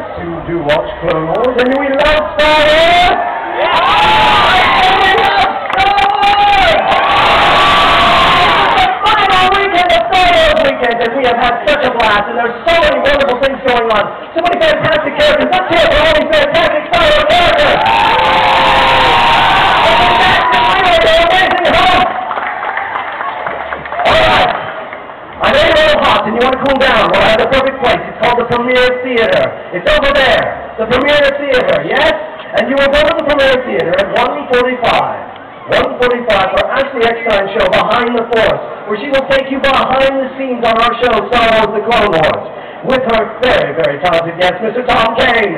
to do watch Clone Wars, and we love Star Wars! Yeah! We love Star Wars! This is the final weekend of Star Wars weekend, and we have had such a blast, and there's so many wonderful things going on. So many fantastic characters. Let's hear it for all these fantastic Star Wars characters! And you want to cool down, well, I have the perfect place. It's called the Premiere Theater. It's over there. The Premiere Theater, yes? And you will go to the Premiere Theater at 1:45 for Ashley Eckstein's show, Behind the Force, where she will take you behind the scenes on our show, Star Wars The Clone Wars, with her very, very talented guest, Mr. Tom Kane.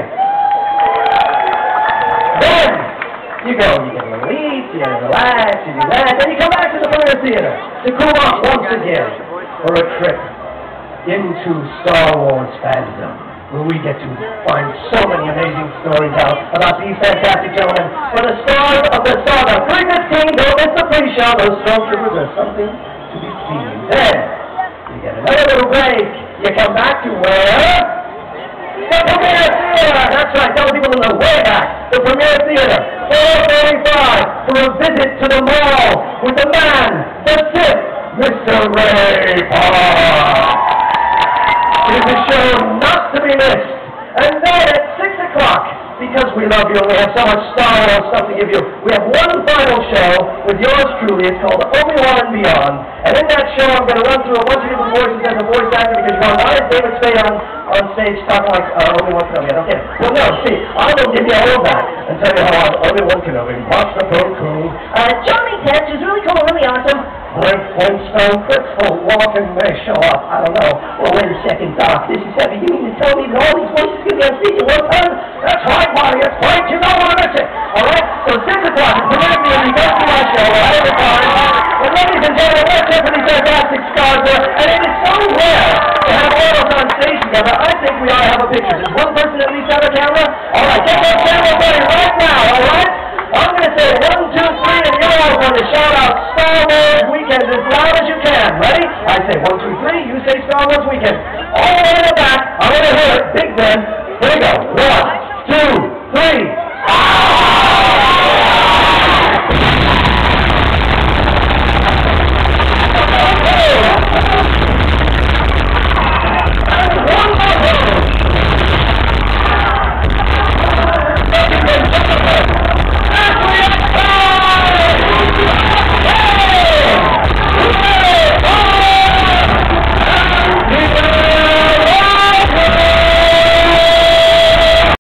Then, you get a little eat, you relax, you do that, then you come back to the Premiere Theater to cool off once again for a trip into Star Wars fandom, where we get to find so many amazing stories out about these fantastic gentlemen. For the stars of the saga, 3:15, don't miss the pre-show. Those stormtroopers are something to be seen. Then, you get another little break. You come back to where? The Premiere Theater! That's right, tell people in the way back. The Premiere Theater, 4:35, for a visit to the mall with the man, the Sith, Mr. Ray Park. It is a show not to be missed. And then at 6 o'clock, because we love you and we have so much Star Wars stuff to give you, we have one final show with yours truly. It's called Obi-Wan and Beyond. And in that show, I'm going to run through a bunch of different voices as a voice actor because you want David Spade on stage talking like Obi-Wan Kenobi. Okay. Well, no, see, I will give you all of that and tell you how Obi-Wan Kenobi watch the pro cool. Johnny Test is really cool, really awesome. Brent Flintstone, Crystal Walken may show up. I don't know. Well, wait a second, Doc. This is heavy. You mean to tell me that all these voices can be on stage at one time? That's right, Marty. It's right. You don't want to miss it. All right? So 6 o'clock, Premiere Theater, you go to my show right every time. But ladies and gentlemen, let's hear for these fantastic stars there. And it is so rare to have all of us on stage together. I think we ought to have a picture.